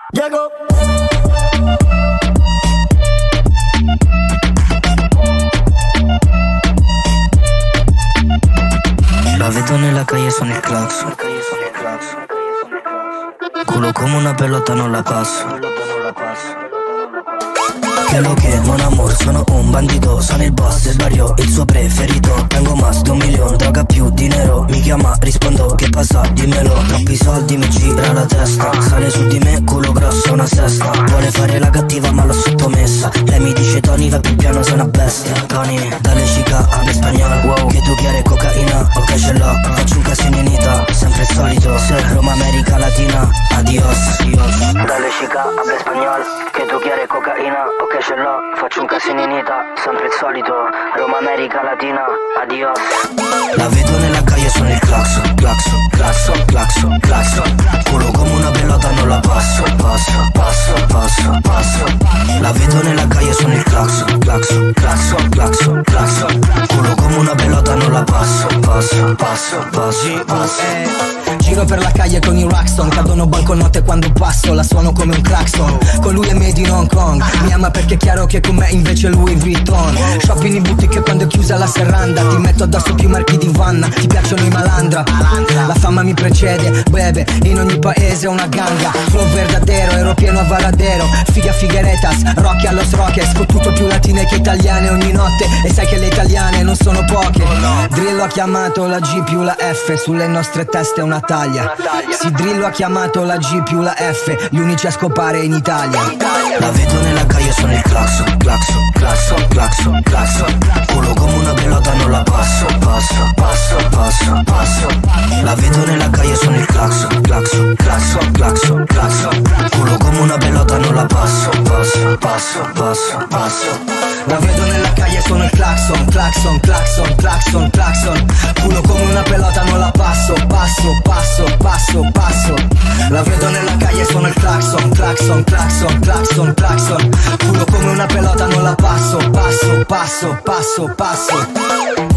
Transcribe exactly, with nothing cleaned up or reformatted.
Llego. La vedo nella calle, sono il clacson. Culo come una pelota, non la passo. Che lo che, mon amor, sono un bandito. Sono il boss del barrio, il suo preferito. Tengo más di un milione, droga più dinero. Mi chiama, rispondo, che passa, dimmelo. Troppi soldi mi gira la testa. Sale su di me, culo grosso, una sesta. Vuole fare la cattiva ma l'ho sottomessa. Lei mi dice Tony, va più piano, sei una bestia. Tony, dale chica, habla español. Wow, che tu quieres cocaina, ok ce l'ho. Faccio un casino in Ita, sempre il solito. Se Roma, America Latina, adios, adios. Dale chica, habla español. Che tu quieres cocaina, ok ce l'ho. Faccio un casino in Ita, sempre il solito. Roma, America Latina, adios. La vedo nella calle, sono il clacson, clacson, clacson, clacson, clacson. Culo come una pelota, non la passo, passo, passo, passo, passo. La vedo nella calle, sono il clacson, clacson, clacson, clacson, clacson. Culo come una pelota, non la passo, passo, passo, passo, passo. Giro per la calle con i Rockstone, cadono banconote quando passo, la suono come un clacson. Con lui è made in Hong Kong, mi ama perché è chiaro che con me invece Louis Vuitton. Shopping in boutique quando è chiusa la serranda, ti metto addosso più marchi di Vanna, ti piacciono i malandra. La fama mi precede, bebe, in ogni paese una ganga. Flow verdadero, ero pieno a Varadero. Figa figueretas, Rocky a los Rockets. Fottuto più latine che italiane ogni notte. E sai che le italiane non sono poche. Drillo ha chiamato la G più la F, sulle nostre teste una taglia. Sì, Drillo ha chiamato la G più la F, gli unici a scopare in Italia. La vedo nella calle, sono il clacson, clacson, clacson, clacson, clacson. Culo come una pelota, non la passo, passo, passo, passo, passo. La vedo nella calle, sono il clacson, clacson, clacson, clacson, clacson. Culo come una pelota, non la passo, passo, passo, passo, passo. La vedo nella calle, sono il clacson, clacson, clacson, clacson, clacson. Culo come una pelota, non la passo, passo, passo, passo, passo. La vedo nella calle, sono il clacson, clacson, clacson, clacson, clacson. Culo come una pelota, non la passo, passo, passo, passo, passo.